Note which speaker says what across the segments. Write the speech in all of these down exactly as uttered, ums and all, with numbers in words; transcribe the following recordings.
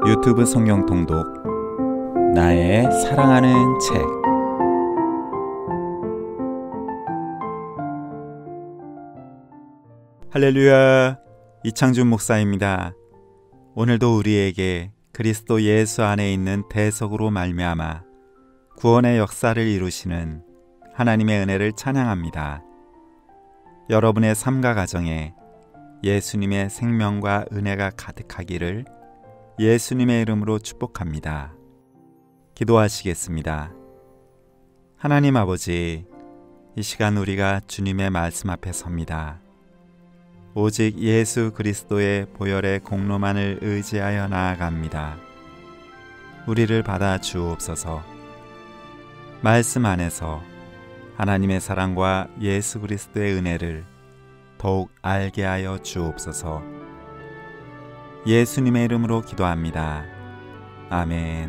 Speaker 1: 유튜브 성경 통독 나의 사랑하는 책. 할렐루야, 이창준 목사입니다. 오늘도 우리에게 그리스도 예수 안에 있는 대속으로 말미암아 구원의 역사를 이루시는 하나님의 은혜를 찬양합니다. 여러분의 삶과 가정에 예수님의 생명과 은혜가 가득하기를 예수님의 이름으로 축복합니다. 기도하시겠습니다. 하나님 아버지, 이 시간 우리가 주님의 말씀 앞에 섭니다. 오직 예수 그리스도의 보혈의 공로만을 의지하여 나아갑니다. 우리를 받아 주옵소서. 말씀 안에서 하나님의 사랑과 예수 그리스도의 은혜를 더욱 알게 하여 주옵소서. 예수님의 이름으로 기도합니다. 아멘.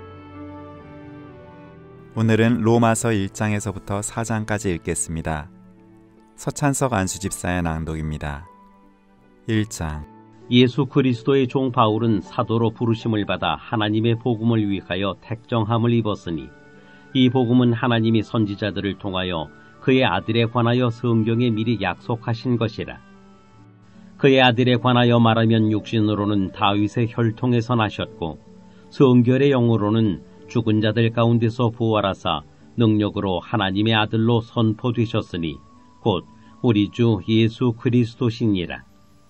Speaker 1: 오늘은 로마서 일 장에서부터 사 장까지 읽겠습니다. 서찬석 안수집사의 낭독입니다. 일 장.
Speaker 2: 예수 그리스도의 종 바울은 사도로 부르심을 받아 하나님의 복음을 위하여 택정함을 입었으니 이 복음은 하나님이 선지자들을 통하여 그의 아들에 관하여 성경에 미리 약속하신 것이라. 그의 아들에 관하여 말하면 육신으로는 다윗의 혈통에서 나셨고 성결의 영으로는 죽은 자들 가운데서 부활하사 능력으로 하나님의 아들로 선포되셨으니 곧 우리 주 예수 그리스도시니라.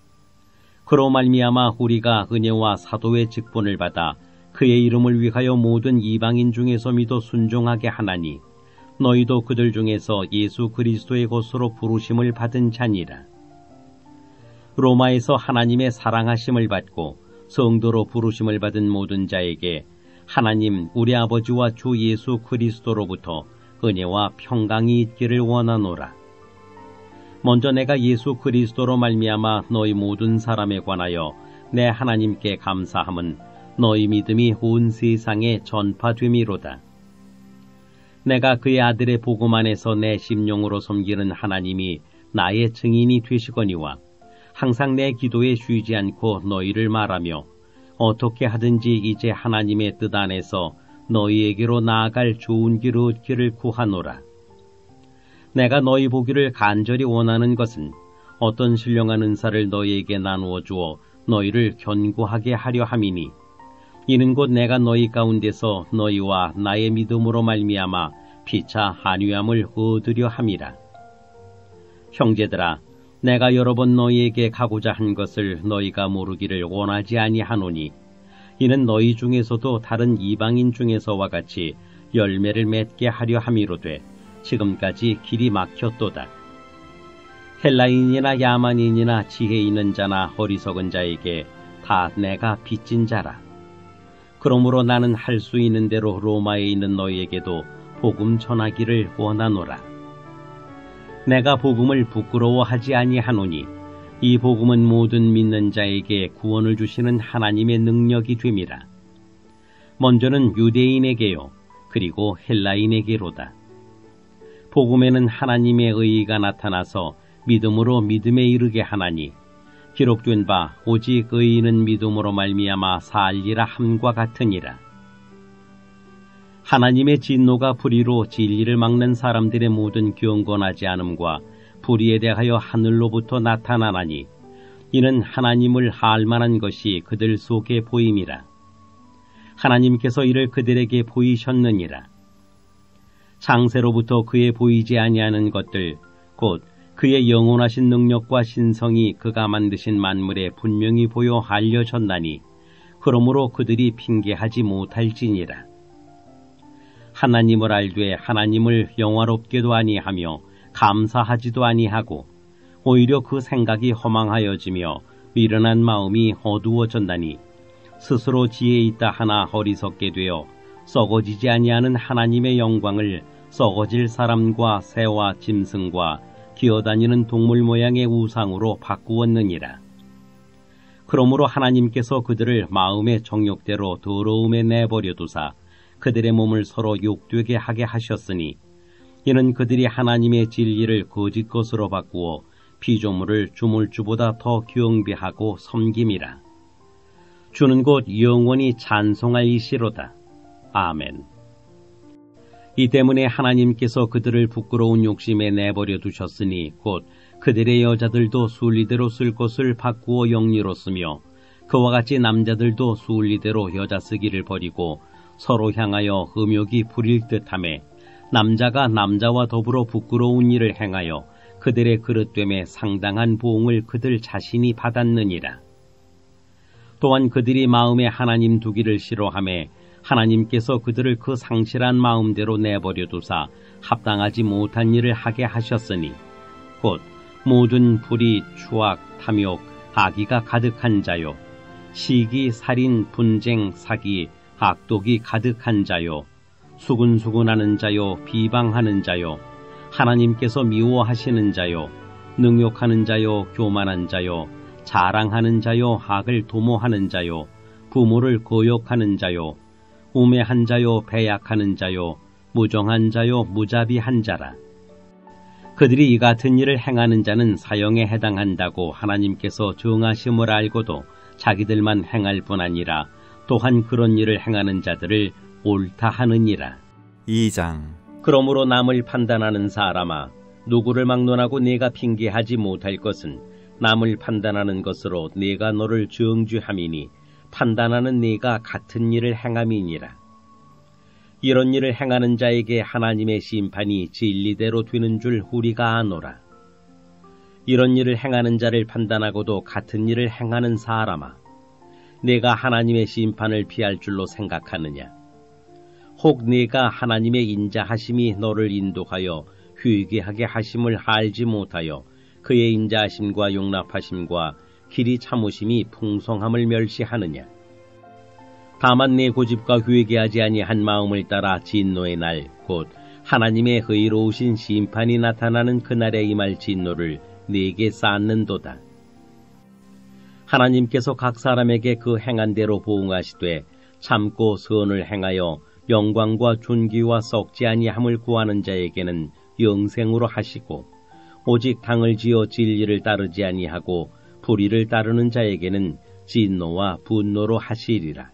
Speaker 2: 그로 말미암아 우리가 은혜와 사도의 직분을 받아 그의 이름을 위하여 모든 이방인 중에서 믿어 순종하게 하나니 너희도 그들 중에서 예수 그리스도의 것으로 부르심을 받은 자니라. 로마에서 하나님의 사랑하심을 받고 성도로 부르심을 받은 모든 자에게 하나님 우리 아버지와 주 예수 그리스도로부터 은혜와 평강이 있기를 원하노라. 먼저 내가 예수 그리스도로 말미암아 너희 모든 사람에 관하여 내 하나님께 감사함은 너희 믿음이 온 세상에 전파됨이로다. 내가 그의 아들의 복음 안에서 내 심령으로 섬기는 하나님이 나의 증인이 되시거니와 항상 내 기도에 쉬지 않고 너희를 말하며 어떻게 하든지 이제 하나님의 뜻 안에서 너희에게로 나아갈 좋은 길 얻기를 구하노라. 내가 너희 보기를 간절히 원하는 것은 어떤 신령한 은사를 너희에게 나누어 주어 너희를 견고하게 하려 함이니 이는 곧 내가 너희 가운데서 너희와 나의 믿음으로 말미암아 피차 한유함을 얻으려 함이라. 형제들아, 내가 여러 번 너희에게 가고자 한 것을 너희가 모르기를 원하지 아니하노니 이는 너희 중에서도 다른 이방인 중에서와 같이 열매를 맺게 하려 함이로되 지금까지 길이 막혔도다. 헬라인이나 야만인이나 지혜 있는 자나 어리석은 자에게 다 내가 빚진 자라. 그러므로 나는 할 수 있는 대로 로마에 있는 너희에게도 복음 전하기를 원하노라. 내가 복음을 부끄러워하지 아니하노니 이 복음은 모든 믿는 자에게 구원을 주시는 하나님의 능력이 됨이라. 먼저는 유대인에게요 그리고 헬라인에게로다. 복음에는 하나님의 의의가 나타나서 믿음으로 믿음에 이르게 하나니 기록된 바 오직 의인은 믿음으로 말미암아 살리라 함과 같으니라. 하나님의 진노가 불의로 진리를 막는 사람들의 모든 경건하지 않음과 불의에 대하여 하늘로부터 나타나나니 이는 하나님을 알만한 것이 그들 속에 보임이라. 하나님께서 이를 그들에게 보이셨느니라. 창세로부터 그의 보이지 아니하는 것들 곧 그의 영원하신 능력과 신성이 그가 만드신 만물에 분명히 보여 알려졌나니 그러므로 그들이 핑계하지 못할지니라. 하나님을 알되 하나님을 영화롭게도 아니하며 감사하지도 아니하고 오히려 그 생각이 허망하여지며 미련한 마음이 어두워졌나니 스스로 지혜 있다 하나 어리석게 되어 썩어지지 아니하는 하나님의 영광을 썩어질 사람과 새와 짐승과 기어다니는 동물 모양의 우상으로 바꾸었느니라. 그러므로 하나님께서 그들을 마음의 정욕대로 더러움에 내버려 두사 그들의 몸을 서로 욕되게 하게 하셨으니 이는 그들이 하나님의 진리를 거짓 것으로 바꾸어 피조물을 주물주보다 더 경배하고 섬김이라. 주는 곧 영원히 찬송할 이시로다. 아멘. 이 때문에 하나님께서 그들을 부끄러운 욕심에 내버려 두셨으니 곧 그들의 여자들도 순리대로 쓸 것을 바꾸어 영리로 쓰며 그와 같이 남자들도 순리대로 여자 쓰기를 버리고 서로 향하여 음욕이 부릴 듯하매 남자가 남자와 더불어 부끄러운 일을 행하여 그들의 그릇됨에 상당한 보응을 그들 자신이 받았느니라. 또한 그들이 마음에 하나님 두기를 싫어하며 하나님께서 그들을 그 상실한 마음대로 내버려 두사 합당하지 못한 일을 하게 하셨으니 곧 모든 불의, 추악, 탐욕, 악의가 가득한 자요 시기, 살인, 분쟁, 사기, 악독이 가득한 자요 수군수군하는 자요 비방하는 자요 하나님께서 미워하시는 자요 능욕하는 자요 교만한 자요 자랑하는 자요 악을 도모하는 자요 부모를 거역하는 자요 우매한 자요 배약하는 자요 무정한 자요 무자비한 자라. 그들이 이 같은 일을 행하는 자는 사형에 해당한다고 하나님께서 정하심을 알고도 자기들만 행할 뿐 아니라 또한 그런 일을 행하는 자들을 옳다 하느니라.
Speaker 1: 이 장.
Speaker 2: 그러므로 남을 판단하는 사람아, 누구를 막론하고 네가 핑계하지 못할 것은 남을 판단하는 것으로 네가 너를 정죄함이니 판단하는 네가 같은 일을 행함이니라. 이런 일을 행하는 자에게 하나님의 심판이 진리대로 되는 줄 우리가 아노라. 이런 일을 행하는 자를 판단하고도 같은 일을 행하는 사람아, 내가 하나님의 심판을 피할 줄로 생각하느냐? 혹 네가 하나님의 인자하심이 너를 인도하여 회개하게 하심을 알지 못하여 그의 인자하심과 용납하심과 길이 참으심이 풍성함을 멸시하느냐? 다만 내 고집과 회개하지 아니한 마음을 따라 진노의 날, 곧 하나님의 의로우신 심판이 나타나는 그날에 임할 진노를 네게 쌓는도다. 하나님께서 각 사람에게 그 행한 대로 보응하시되 참고 선을 행하여 영광과 존귀와 썩지 아니함을 구하는 자에게는 영생으로 하시고 오직 당을 지어 진리를 따르지 아니하고 불의를 따르는 자에게는 진노와 분노로 하시리라.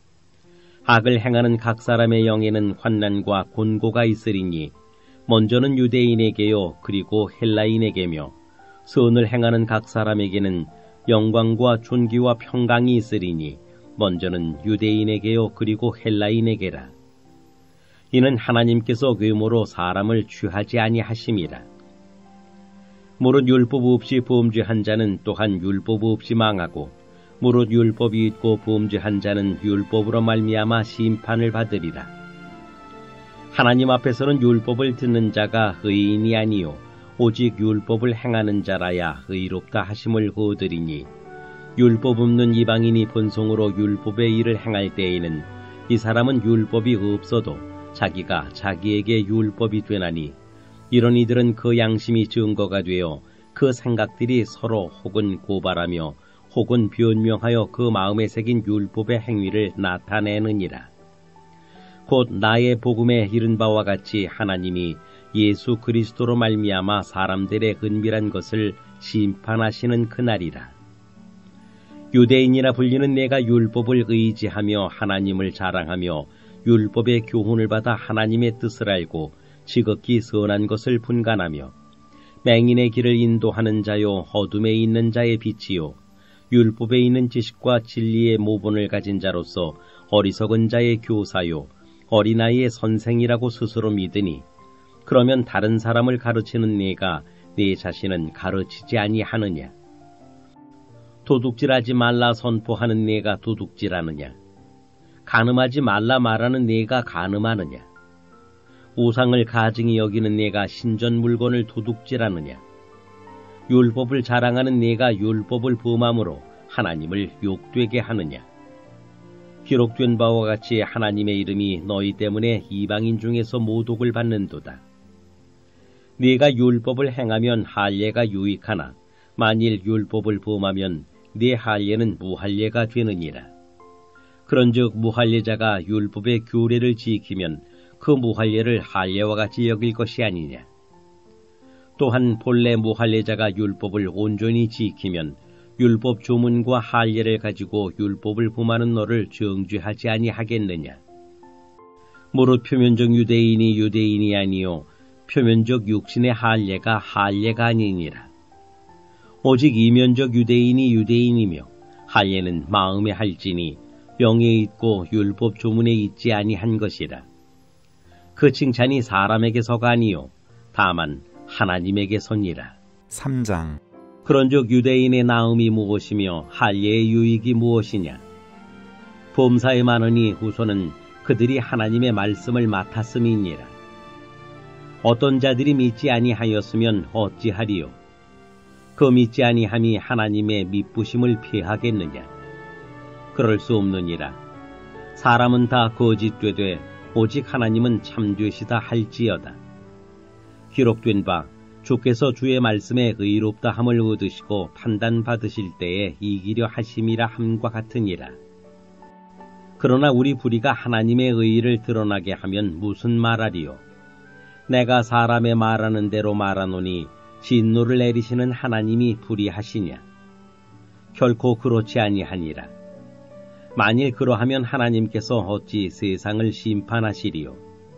Speaker 2: 악을 행하는 각 사람의 영에는 환난과 곤고가 있으리니 먼저는 유대인에게요 그리고 헬라인에게며 선을 행하는 각 사람에게는 영광과 존귀와 평강이 있으리니 먼저는 유대인에게요 그리고 헬라인에게라. 이는 하나님께서 외모로 사람을 취하지 아니하심이라. 무릇 율법 없이 범죄한 자는 또한 율법 없이 망하고 무릇 율법이 있고 범죄한 자는 율법으로 말미암아 심판을 받으리라. 하나님 앞에서는 율법을 듣는 자가 의인이 아니요 오직 율법을 행하는 자라야 의롭다 하심을 얻으리니 율법 없는 이방인이 본성으로 율법의 일을 행할 때에는 이 사람은 율법이 없어도 자기가 자기에게 율법이 되나니 이런 이들은 그 양심이 증거가 되어 그 생각들이 서로 혹은 고발하며 혹은 변명하여 그 마음에 새긴 율법의 행위를 나타내느니라. 곧 나의 복음에 이른 바와 같이 하나님이 예수 그리스도로 말미암아 사람들의 은밀한 것을 심판하시는 그날이라. 유대인이라 불리는 내가 율법을 의지하며 하나님을 자랑하며 율법의 교훈을 받아 하나님의 뜻을 알고 지극히 선한 것을 분간하며 맹인의 길을 인도하는 자요 어둠에 있는 자의 빛이요 율법에 있는 지식과 진리의 모본을 가진 자로서 어리석은 자의 교사요 어린아이의 선생이라고 스스로 믿으니 그러면 다른 사람을 가르치는 네가 네 자신은 가르치지 아니하느냐? 도둑질하지 말라 선포하는 네가 도둑질하느냐? 간음하지 말라 말하는 네가 간음하느냐? 우상을 가증히 여기는 네가 신전 물건을 도둑질하느냐? 율법을 자랑하는 네가 율법을 범함으로 하나님을 욕되게 하느냐? 기록된 바와 같이 하나님의 이름이 너희 때문에 이방인 중에서 모독을 받는도다. 네가 율법을 행하면 할례가 유익하나 만일 율법을 범하면 네 할례는 무할례가 되느니라. 그런즉 무할례자가 율법의 규례를 지키면 그 무할례를 할례와 같이 여길 것이 아니냐. 또한 본래 무할례자가 율법을 온전히 지키면 율법 조문과 할례를 가지고 율법을 범하는 너를 정죄하지 아니하겠느냐. 무릇 표면적 유대인이 유대인이 아니요 표면적 육신의 할례가 할례가 아니니라. 오직 이면적 유대인이 유대인이며 할례는 마음에 할지니 영에 있고 율법 조문에 있지 아니한 것이라. 그 칭찬이 사람에게서가 아니요 다만 하나님에게서니라.
Speaker 1: 삼 장.
Speaker 2: 그런즉 유대인의 나음이 무엇이며 할례의 유익이 무엇이냐. 범사에 많으니 후손은 그들이 하나님의 말씀을 맡았음이니라. 어떤 자들이 믿지 아니하였으면 어찌하리요. 그 믿지 아니함이 하나님의 미쁘심을 피하겠느냐. 그럴 수 없느니라. 사람은 다 거짓되되 오직 하나님은 참되시다 할지어다. 기록된 바 주께서 주의 말씀에 의롭다 함을 얻으시고 판단받으실 때에 이기려 하심이라 함과 같으니라. 그러나 우리 불의가 하나님의 의의를 드러나게 하면 무슨 말하리요. 내가 사람의 말하는 대로 말하노니 진노를 내리시는 하나님이 불의하시냐. 결코 그렇지 아니하니라. 만일 그러하면 하나님께서 어찌 세상을 심판하시리요.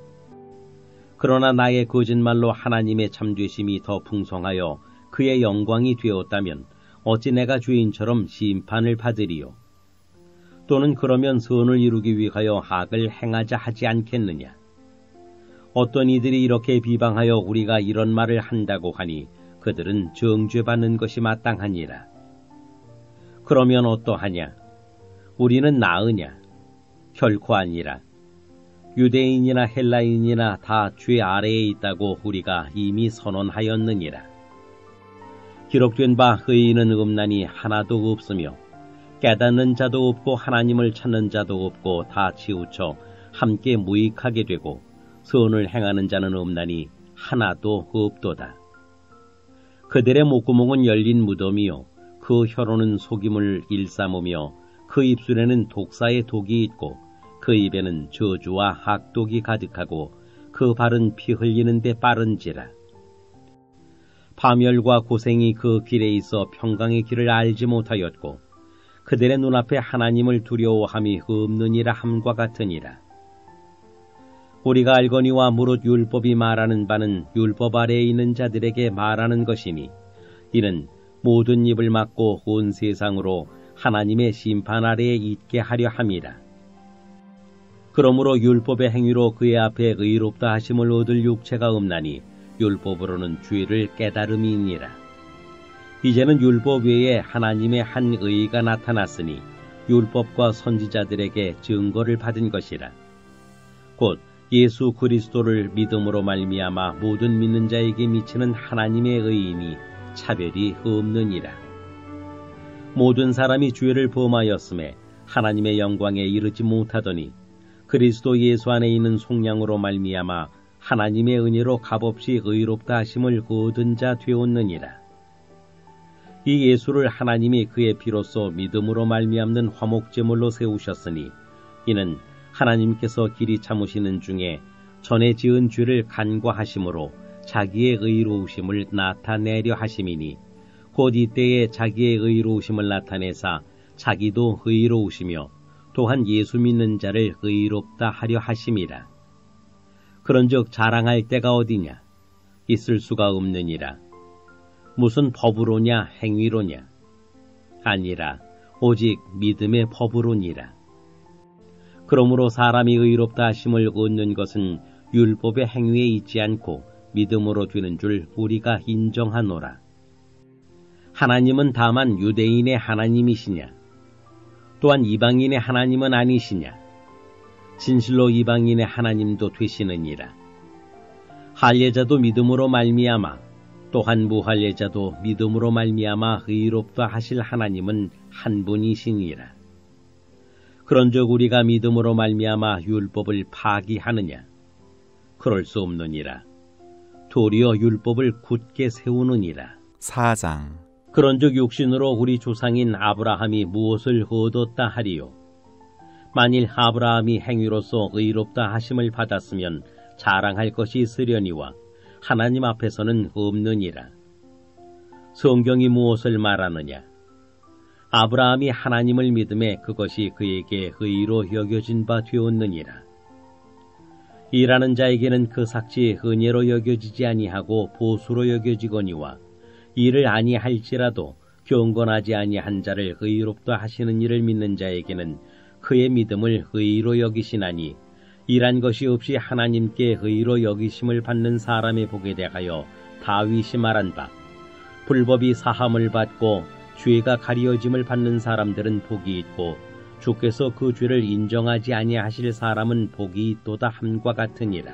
Speaker 2: 그러나 나의 거짓말로 하나님의 참되심이 더 풍성하여 그의 영광이 되었다면 어찌 내가 죄인처럼 심판을 받으리요. 또는 그러면 선을 이루기 위하여 악을 행하자 하지 않겠느냐. 어떤 이들이 이렇게 비방하여 우리가 이런 말을 한다고 하니 그들은 정죄받는 것이 마땅하니라. 그러면 어떠하냐? 우리는 나으냐? 결코 아니라. 유대인이나 헬라인이나 다 죄 아래에 있다고 우리가 이미 선언하였느니라. 기록된 바 의인은 없나니 하나도 없으며 깨닫는 자도 없고 하나님을 찾는 자도 없고 다 치우쳐 함께 무익하게 되고 선을 행하는 자는 없나니 하나도 없도다. 그들의 목구멍은 열린 무덤이요 그 혀로는 속임을 일삼으며 그 입술에는 독사의 독이 있고 그 입에는 저주와 악독이 가득하고 그 발은 피 흘리는 데 빠른지라. 파멸과 고생이 그 길에 있어 평강의 길을 알지 못하였고 그들의 눈앞에 하나님을 두려워함이 없느니라 함과 같으니라. 우리가 알거니와 무릇 율법이 말하는 바는 율법 아래에 있는 자들에게 말하는 것이니 이는 모든 입을 막고 온 세상으로 하나님의 심판 아래에 있게 하려 함이라. 그러므로 율법의 행위로 그의 앞에 의롭다 하심을 얻을 육체가 없나니 율법으로는 죄를 깨달음이니라. 이제는 율법 외에 하나님의 한 의가 나타났으니 율법과 선지자들에게 증거를 받은 것이라. 곧 예수 그리스도를 믿음으로 말미암아 모든 믿는 자에게 미치는 하나님의 의인이 차별이 없느니라. 모든 사람이 죄를 범하였음에 하나님의 영광에 이르지 못하더니 그리스도 예수 안에 있는 속량으로 말미암아 하나님의 은혜로 값없이 의롭다 하심을 얻은 자 되었느니라. 이 예수를 하나님이 그의 피로써 믿음으로 말미암는 화목제물로 세우셨으니 이는 하나님께서 길이 참으시는 중에 전에 지은 죄를 간과하심으로 자기의 의로우심을 나타내려 하심이니 곧 이때에 자기의 의로우심을 나타내사 자기도 의로우시며 또한 예수 믿는 자를 의롭다 하려 하심이라. 그런즉 자랑할 때가 어디냐? 있을 수가 없느니라. 무슨 법으로냐 행위로냐? 아니라 오직 믿음의 법으로니라. 그러므로 사람이 의롭다 하심을 얻는 것은 율법의 행위에 있지 않고 믿음으로 되는 줄 우리가 인정하노라. 하나님은 다만 유대인의 하나님이시냐? 또한 이방인의 하나님은 아니시냐? 진실로 이방인의 하나님도 되시느니라. 할례자도 믿음으로 말미암아 또한 무할례자도 믿음으로 말미암아 의롭다 하실 하나님은 한 분이시니라. 그런즉 우리가 믿음으로 말미암아 율법을 파기하느냐? 그럴 수 없느니라. 도리어 율법을 굳게 세우느니라.
Speaker 1: 사 장.
Speaker 2: 그런즉 육신으로 우리 조상인 아브라함이 무엇을 얻었다 하리요? 만일 아브라함이 행위로서 의롭다 하심을 받았으면 자랑할 것이 있으려니와 하나님 앞에서는 없느니라. 성경이 무엇을 말하느냐? 아브라함이 하나님을 믿음에 그것이 그에게 의로 여겨진 바 되었느니라. 일하는 자에게는 그 삭지 은혜로 여겨지지 아니하고 보수로 여겨지거니와 일을 아니할지라도 경건하지 아니한 자를 의롭다 하시는 이를 믿는 자에게는 그의 믿음을 의로 여기시나니 일한 것이 없이 하나님께 의로 여기심을 받는 사람의 복에 대하여 다윗이 말한 바 불법이 사함을 받고 죄가 가리어짐을 받는 사람들은 복이 있고 주께서 그 죄를 인정하지 아니하실 사람은 복이 있도다 함과 같으니라.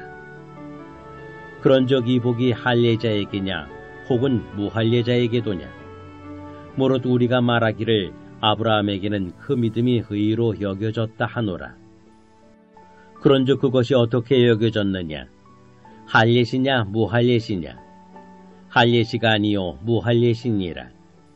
Speaker 2: 그런즉 이 복이 할례자에게냐 혹은 무할례자에게도냐? 무릇 우리가 말하기를 아브라함에게는 그 믿음이 의로 여겨졌다 하노라. 그런즉 그것이 어떻게 여겨졌느냐? 할례시냐 무할례시냐? 할례시가 아니요 무할례시니라.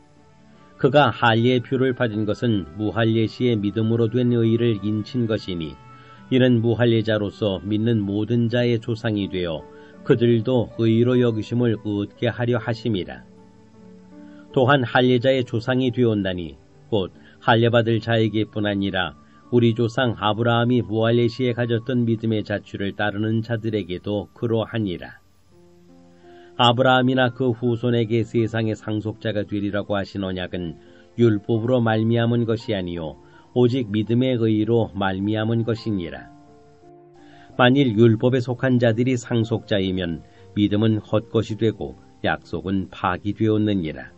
Speaker 2: 그가 할례의 표를 받은 것은 무할례시의 믿음으로 된 의를 인친 것이니 이는 무할례자로서 믿는 모든 자의 조상이 되어 그들도 의로 여기심을 얻게 하려 하심이라. 또한 할례자의 조상이 되었나니 곧 할례받을 자에게뿐 아니라 우리 조상 아브라함이 무할례시에 가졌던 믿음의 자취를 따르는 자들에게도 그러하니라. 아브라함이나 그 후손에게 세상의 상속자가 되리라고 하신 언약은 율법으로 말미암은 것이 아니요 오직 믿음의 의로 말미암은 것이니라. 만일 율법에 속한 자들이 상속자이면 믿음은 헛것이 되고 약속은 파기되었느니라.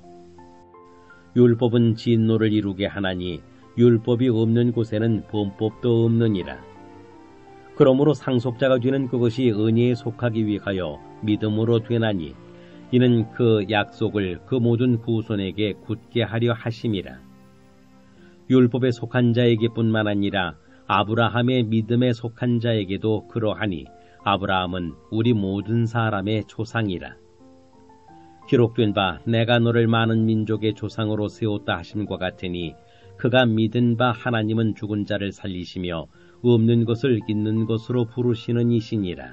Speaker 2: 율법은 진노를 이루게 하나니 율법이 없는 곳에는 범법도 없느니라. 그러므로 상속자가 되는 그것이 은혜에 속하기 위하여 믿음으로 되나니 이는 그 약속을 그 모든 후손에게 굳게 하려 하심이라. 율법에 속한 자에게뿐만 아니라 아브라함의 믿음에 속한 자에게도 그러하니 아브라함은 우리 모든 사람의 조상이라. 기록된 바 내가 너를 많은 민족의 조상으로 세웠다 하심과 같으니 그가 믿은 바 하나님은 죽은 자를 살리시며 없는 것을 있는 것으로 부르시는 이시니라.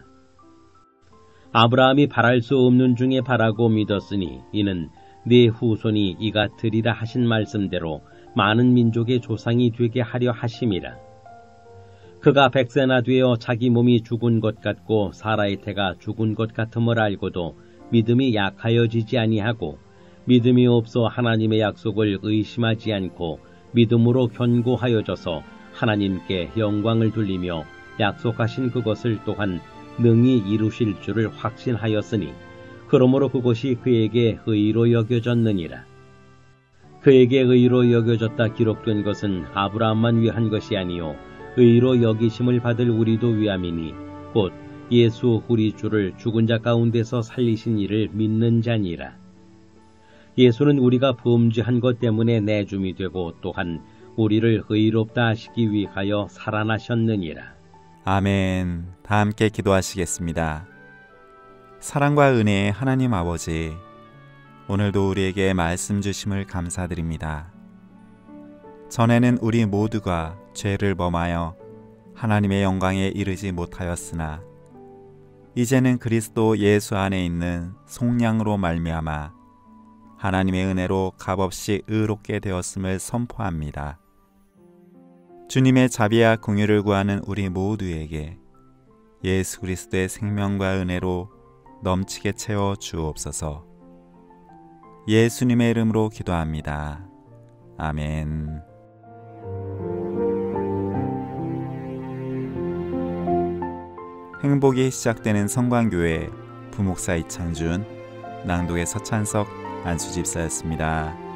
Speaker 2: 아브라함이 바랄 수 없는 중에 바라고 믿었으니 이는 네 후손이 이가 되리라 하신 말씀대로 많은 민족의 조상이 되게 하려 하심이라. 그가 백세나 되어 자기 몸이 죽은 것 같고 사라의 태가 죽은 것 같음을 알고도 믿음이 약하여지지 아니하고 믿음이 없어 하나님의 약속을 의심하지 않고 믿음으로 견고하여져서 하나님께 영광을 돌리며 약속하신 그것을 또한 능히 이루실 줄을 확신하였으니 그러므로 그것이 그에게 의로 여겨졌느니라. 그에게 의로 여겨졌다 기록된 것은 아브라함만 위한 것이 아니요 의로 여기심을 받을 우리도 위함이니 곧 예수 우리 주를 죽은 자 가운데서 살리신 이를 믿는 자니라. 예수는 우리가 범죄한 것 때문에 내줌이 되고 또한 우리를 의롭다 하시기 위하여 살아나셨느니라.
Speaker 1: 아멘. 다 함께 기도하시겠습니다. 사랑과 은혜의 하나님 아버지, 오늘도 우리에게 말씀 주심을 감사드립니다. 전에는 우리 모두가 죄를 범하여 하나님의 영광에 이르지 못하였으나 이제는 그리스도 예수 안에 있는 속량으로 말미암아 하나님의 은혜로 값없이 의롭게 되었음을 선포합니다. 주님의 자비와 긍휼을 구하는 우리 모두에게 예수 그리스도의 생명과 은혜로 넘치게 채워 주옵소서. 예수님의 이름으로 기도합니다. 아멘. 행복이 시작되는 성광교회 부목사 이창준, 낭독의 서찬석 안수집사였습니다.